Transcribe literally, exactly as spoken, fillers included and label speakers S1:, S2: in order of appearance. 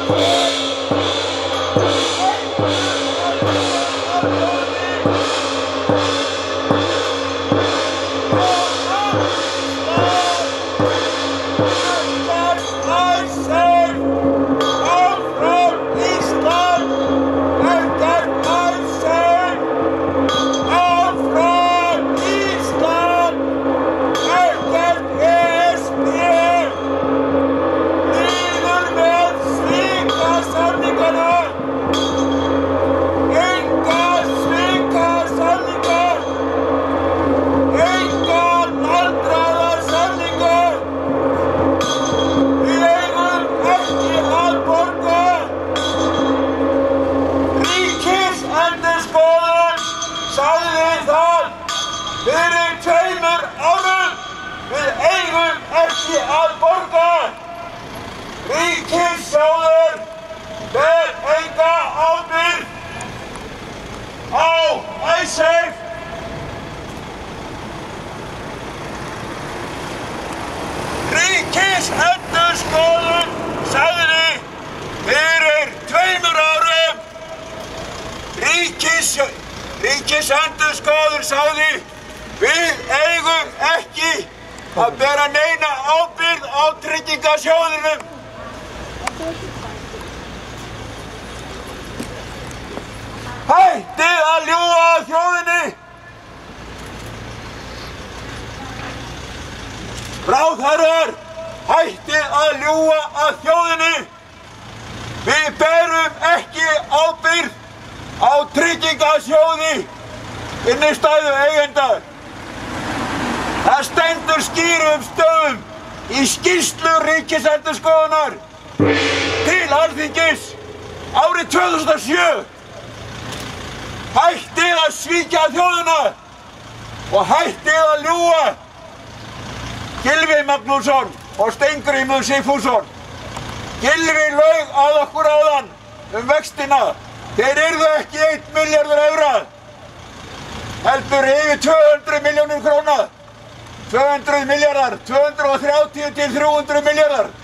S1: Fyrir tveimur árum við eigum ekki að borga. Ríkissjóður ber enga ábyrgð á Icesave. Ríkisendurskoðun sagði fyrir tveimur árum Ríkis, Ríkisendurskoðun sagði við eigum ekki að bera neina ábyrgð á tryggingasjóðunum. Hættið að ljúga að þjóðinni. Ráðherrar, hættið að ljúga að þjóðinni. Við berum ekki ábyrgð á tryggingasjóði innistæðu eigenda. Það stendur skýrum stöðum í skýrslu Ríkisendurskoðunar til Alþingis árið tvö þúsund og sjö. Hættið að svíkja þjóðina og hættið að ljúga. Gylfi Magnússon og Steingrímur Sigfússon. Gylfi laug að okkur áðan um vextina. Þeir yrðu ekki einn milljarður evra, heldur yfir tvö hundruð milljónir króna. tvö hundruð milljarðar, tvö hundruð þrjátíu til þrjú hundruð milljarðar.